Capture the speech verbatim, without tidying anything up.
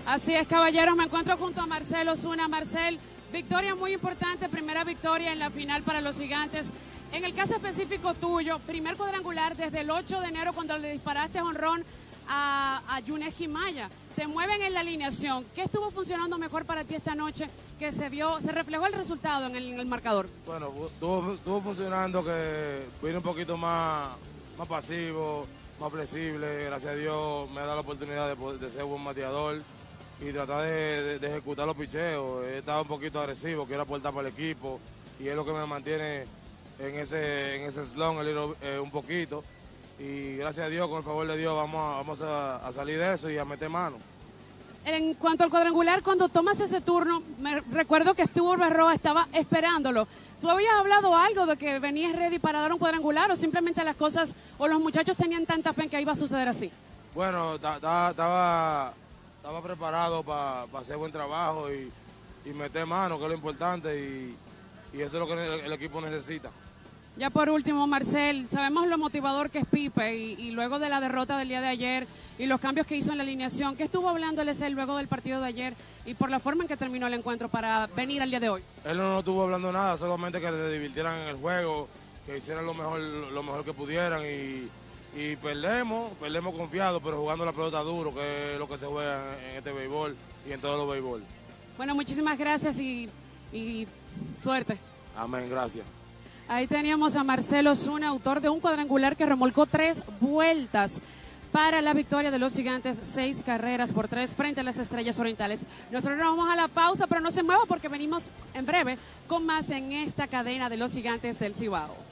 Así es, caballeros, me encuentro junto a Marcel Osuna. Marcel, victoria muy importante, primera victoria en la final para los Gigantes. En el caso específico tuyo, primer cuadrangular desde el ocho de enero cuando le disparaste jonrón a, a Yunes Quimaya. Te mueven en la alineación. ¿Qué estuvo funcionando mejor para ti esta noche que se vio, se reflejó el resultado en el, en el marcador? Bueno, estuvo, estuvo funcionando que vine un poquito más, más pasivo, más flexible. Gracias a Dios me ha dado la oportunidad de, de ser buen bateador y tratar de, de, de ejecutar los picheos. He estado un poquito agresivo, quiero aportar para el equipo y es lo que me mantiene en ese, en ese slump eh, un poquito. Y gracias a Dios, con el favor de Dios, vamos, a, vamos a, a salir de eso y a meter mano. En cuanto al cuadrangular, cuando tomas ese turno, me recuerdo que Stuart Berroa estaba esperándolo. ¿Tú habías hablado algo de que venías ready para dar un cuadrangular o simplemente las cosas o los muchachos tenían tanta fe en que iba a suceder así? Bueno, estaba, estaba preparado para pa hacer buen trabajo y, y meter mano, que es lo importante, y, y eso es lo que el, el equipo necesita. Ya por último, Marcel, sabemos lo motivador que es Pipe y, y luego de la derrota del día de ayer y los cambios que hizo en la alineación, ¿qué estuvo hablándoles él luego del partido de ayer y por la forma en que terminó el encuentro para venir al día de hoy? Él no, no estuvo hablando nada, solamente que se divirtieran en el juego, que hicieran lo mejor, lo mejor que pudieran y, y perdemos, perdemos confiados, pero jugando la pelota duro, que es lo que se juega en, en este béisbol y en todos los béisbol. Bueno, muchísimas gracias y, y suerte. Amén, gracias. Ahí teníamos a Marcel Osuna, autor de un cuadrangular que remolcó tres vueltas para la victoria de los Gigantes, seis carreras por tres frente a las Estrellas Orientales. Nosotros nos vamos a la pausa, pero no se mueva porque venimos en breve con más en esta cadena de los Gigantes del Cibao.